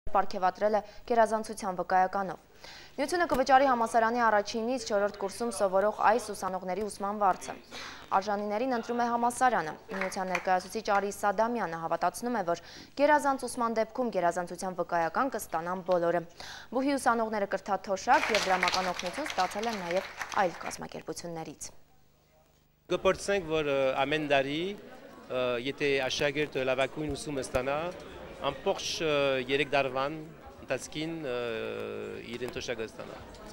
պարգևատրել է գերազանցության վկայականով։ Միությունը կվճարի համալսարանի առաջինից 4-րդ կուրսում սովորող այս ուսանողների ուսման վարձը։ Արժանիներին ընտրում է համալսարանը։ Միության ներկայացուցիչ Արի Սադամյանը հավատացնում է, որ գերազանց ուսման դեպքում գերազանցության վկայական կստանան բոլորը։ Բուհի ուսանողները կրթաթոշակ և դրամական օգնություն ստացել են նաև այլ կազմակերպություններից։ Կփորձենք, որ ամեն տարի, եթե աշակերտը լավագույն ուսումը ստանա, ամբողջ 3 տարվան ընթացքին իրեն թոշակը ստանա։